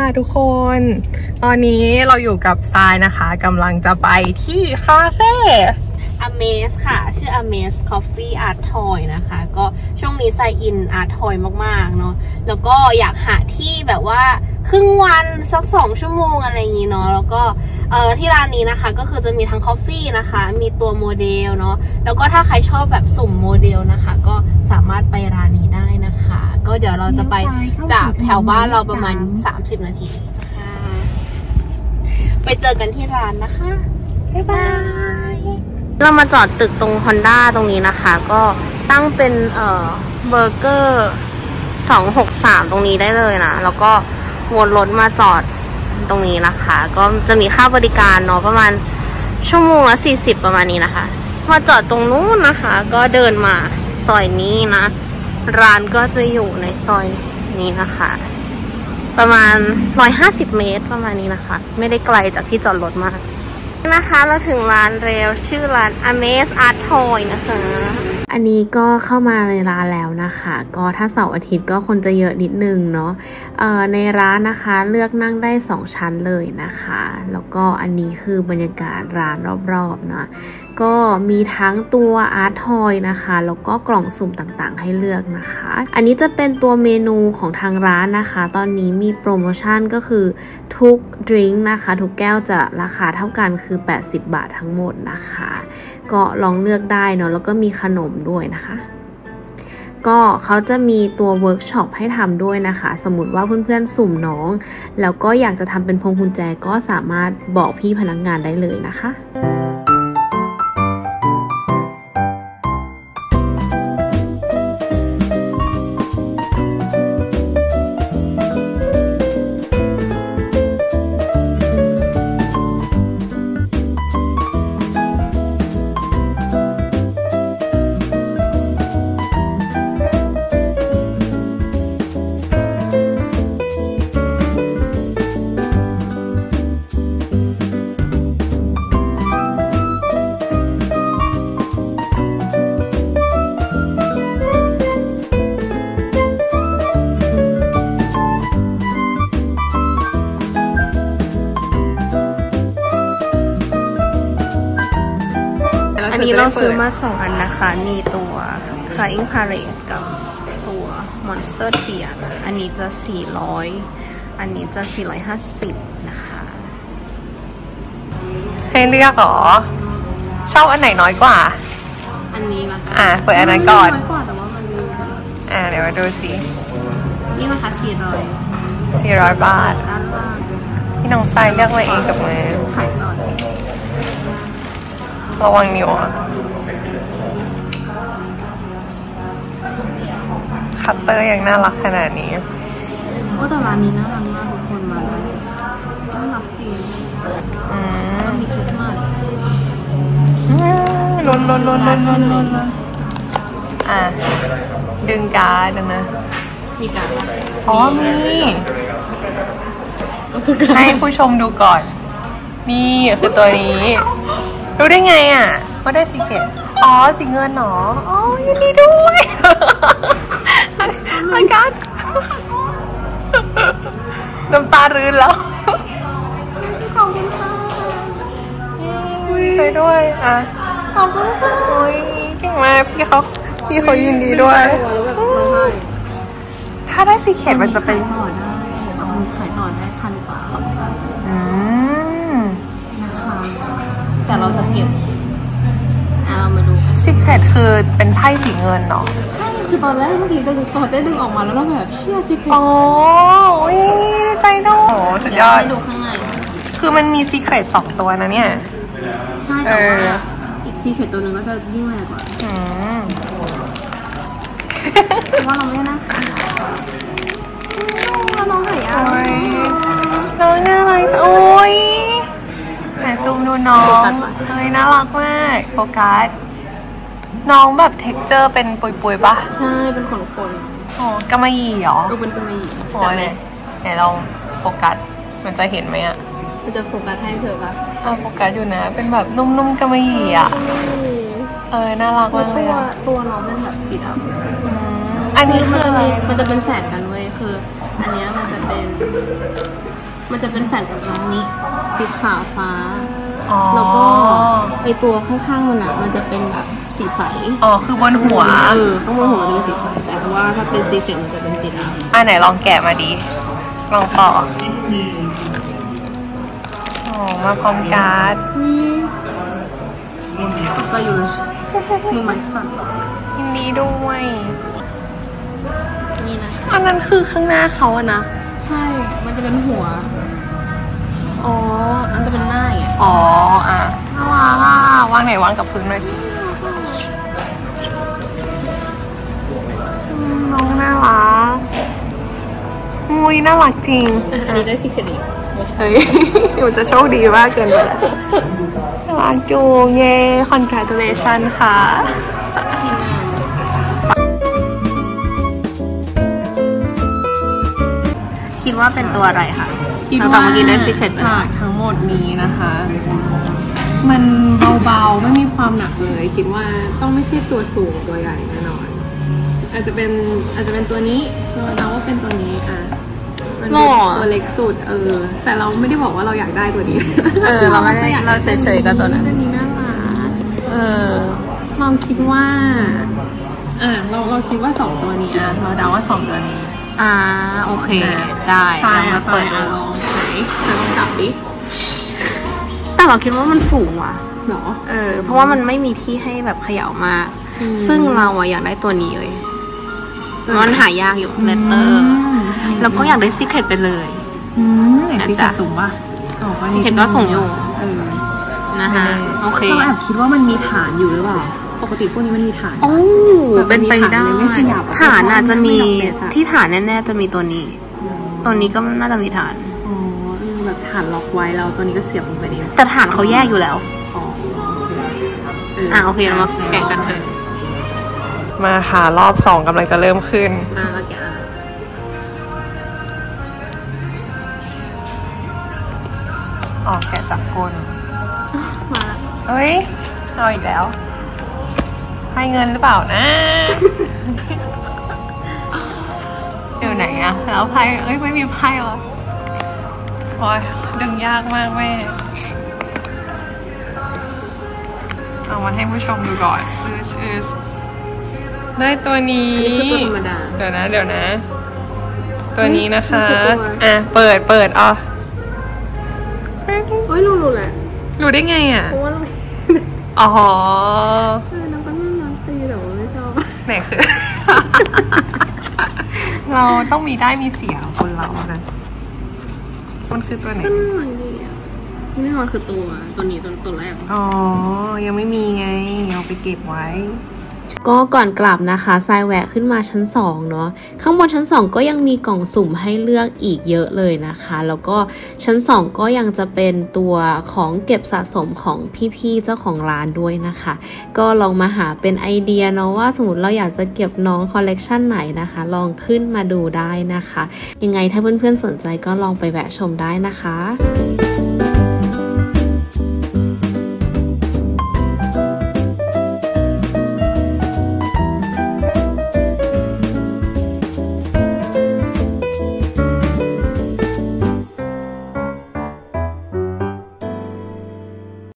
ทุกคนตอนนี้เราอยู่กับทรายนะคะกำลังจะไปที่คาเฟ่ Amaze ค่ะชื่อ Amaze Coffee Art Toy นะคะก็ช่วงนี้ทรายอิน Art Toy มากๆเนาะแล้วก็อยากหาที่แบบว่าครึ่งวันสัก2 ชั่วโมงอะไรอย่างนี้เนาะแล้วก็ที่ร้านนี้นะคะก็คือจะมีทั้ง Coffee นะคะมีตัวโมเดลเนาะแล้วก็ถ้าใครชอบแบบสุ่มโมเดลนะคะก็สามารถไปร้านนี้ได้นะคะก็เดี๋ยวเราจะไปจากแถวบ้านเราประมาณ30 นาทีไปเจอกันที่ร้านนะคะบ๊ายบายเรามาจอดตึกตรง Honda ตรงนี้นะคะก็ตั้งเป็นเบอร์เกอร์263ตรงนี้ได้เลยนะแล้วก็วนรถมาจอดตรงนี้นะคะก็จะมีค่าบริการเนาะประมาณชั่วโมงละ40ประมาณนี้นะคะพอจอดตรงนู้นนะคะก็เดินมาซอยนี้นะร้านก็จะอยู่ในซอยนี้นะคะประมาณ150 เมตรประมาณนี้นะคะไม่ได้ไกลจากที่จอดรถมากนะคะเราถึงร้านแล้วชื่อร้าน Amaze Art Toy นะคะอันนี้ก็เข้ามาในร้านแล้วนะคะก็ถ้าเสาร์อาทิตย์ก็คนจะเยอะนิดนึงเนาะในร้านนะคะเลือกนั่งได้2 ชั้นเลยนะคะแล้วก็อันนี้คือบรรยากาศร้านรอบๆนะก็มีทั้งตัว Art Toy นะคะแล้วก็กล่องสุ่มต่างๆให้เลือกนะคะอันนี้จะเป็นตัวเมนูของทางร้านนะคะตอนนี้มีโปรโมชั่นก็คือทุกดริงก์นะคะทุกแก้วจะราคาเท่ากันคือ80 บาททั้งหมดนะคะก็ลองเลือกได้เนาะแล้วก็มีขนมด้วยนะคะก็เขาจะมีตัวเวิร์กช็อปให้ทำด้วยนะคะสมมติว่าเพื่อนๆสุ่มน้องแล้วก็อยากจะทำเป็นพวงกุญแจก็สามารถบอกพี่พนักงานได้เลยนะคะอันนี้เราซื้อมา2 อันนะคะมีตัว Flying Parade กับตัว Monster Tier นะอันนี้จะ400อันนี้จะ450นะคะให้เลือกเหรอชอบอันไหนน้อยกว่าอันนี้นะคะเปิดอันนั้นก่อนน้อยกว่าแต่ว่ามันมีเดี๋ยวมาดูสินี่ราคา 400 บาทพี่น้องทรายเลือกมาเองกับมือขายต่อระวังนิ้วคัตเตอร์ยังน่ารักขนาดนี้ว่าแต่ร้านนี้น่ารักมากทุกคนมาแล้วน่ารักจริงมีคริสต์มาสลุ้นดึงการ์ดนะมีการ์ดมีให้ผู้ชมดูก่อนนี่คือตัวนี้รู้ได้ไงว่าได้สีเขียวสีเงินหรอยินดีด้วยรายการน้ำตารื้นแล้วขอบคุณค่ะใช่ด้วยขอบคุณค่ะเก่งมากพี่เขายินดีด้วยถ้าได้สีเขียวมันจะเป็นต่อได้ขายต่อได้1,000 กว่า2,000นะคะแต่เราจะเก็บเรามาดูซีเครตคือเป็นไพ่สีเงินเนาะใช่คือตอนแรกเมื่อกี้พอได้ดึงออกมาแล้วเราแบบเชื่อซีเครตใจด้วยสุดยอดดูข้างในคือมันมีซีเครต2 ตัวนะเนี่ยใช่แต่ว่าอีกซีเครตตัวนึงก็จะยิ่งแรงกว่าเพราะว่าเราไม่น่าขายน้องไหนน้องน่ารักซูมดูน้องน่ารักมากโฟกัสน้องแบบเท็กเจอร์เป็นปุยๆป่ะใช่เป็นขนกำมะหยี่เหรอเป็นกำมะหยี่จับไหนลองโฟกัสมันจะเห็นไหมมันจะโฟกัสให้เธอป่ะโฟกัสอยู่นะเป็นแบบนุ่มๆกำมะหยี่น่ารักมากเลยตัวน้องเป็นแบบสีดำอันนี้คืออะไรมันจะเป็นแฝดกันเว้ยคืออันนี้มันจะเป็นมันจะเป็นแฟลตกับน้องนี้สีขาวฟ้าแล้วก็ไอตัวข้างๆมันอ่ะมันจะเป็นแบบสีใสคือบนหัวข้างบนหัวจะเป็นสีใสแต่ว่าถ้าเป็นสีเขียวมันจะเป็นสีดำไหนลองแกะมาดีลองต่อมาพร้อมการ์ดก็อยู่เลยมือไม้สั่นยินดีด้วยนี่นะอันนั้นคือข้างหน้าเขาอะนะใช่มันจะเป็นหัวอันจะเป็นหน้าน่ารักวางไหนวางกับพื้นหน่อยสิน้องน่ารักมุ้ยน่ารักจริงอันนี้ได้สิเครดิตเฮ้ยอยู่จะโชคดีมากเกินไปแล้วน่ารักจูงเย่ congratulation ค่ะคิดว่าเป็นตัวอะไรคะตั้งแต่เมื่อกี้ได้ซีเคร็ตจากทั้งหมดนี้นะคะมันเบาๆไม่มีความหนักเลยคิดว่าต้องไม่ใช่ตัวสูงตัวใหญ่แน่นอนอาจจะเป็นตัวนี้เราว่าเป็นตัวนี้มันเป็นตัวเล็กสุดแต่เราไม่ได้บอกว่าเราอยากได้ตัวนี้เราไม่ได้เราเฉยๆกับตัวนั้นตัวนี้น่ารักเราคิดว่าเราคิดว่า2ตัวนี้เราเดาว่า2ตัวนี้โอเคได้ใช่มาเปิดลองไหนลองจับดิแต่เราคิดว่ามันสูงว่ะหรอเพราะว่ามันไม่มีที่ให้แบบเขย่ามาซึ่งเราอยากได้ตัวนี้เลยมันหายากอยู่เลตเตอร์แล้วก็อยากได้ซีเคร็ตไปเลยซีเคร็ตสูงป่ะซีเคร็ตก็สูงอยู่นะคะโอเคเราแอบคิดว่ามันมีฐานอยู่หรือเปล่าปกติพวกนี้มันมีฐานเป็นไปได้ฐานอาจจะมีที่ฐานแน่ๆจะมีตัวนี้ก็น่าจะมีฐานแบบฐานล็อกไว้แล้วตัวนี้ก็เสียบลงไปนี่แต่ฐานเขาแยกอยู่แล้วโอเคเรามาแกะกันเถอะมาค่ะรอบ2กำลังจะเริ่มขึ้นมาแกะแกะจากก้นมาเอ้ยเอาอีกแล้วให้เงินหรือเปล่านะอยู่ไหนแล้วไพ่ไม่มีไพ่หรอโอ้ยดึงยากมากแม่เอามาให้ผู้ชมดูก่อนได้ตัวนี้ตัวธรรมดาเดี๋ยวนะตัวนี้นะคะเปิดรู้แหละรู้ได้ไงเพราะว่าน้องก็น่ารักตีแต่ว่าไม่ชอบไหนคือ เราต้องมีได้มีเสียคนเรานะมันคือตัวไหนก็น่ารักดีนี่มันคือตัวนี้ตัวแรกยังไม่มีไงเอาไปเก็บไว้ก็ก่อนกลับนะคะทรายแวะขึ้นมาชั้น2เนาะข้างบนชั้น2ก็ยังมีกล่องสุ่มให้เลือกอีกเยอะเลยนะคะแล้วก็ชั้น2ก็ยังจะเป็นตัวของเก็บสะสมของพี่ๆเจ้าของร้านด้วยนะคะก็ลองมาหาเป็นไอเดียเนาะว่าสมมติเราอยากจะเก็บน้องคอลเลกชันไหนนะคะลองขึ้นมาดูได้นะคะยังไงถ้าเพื่อนๆสนใจก็ลองไปแวะชมได้นะคะ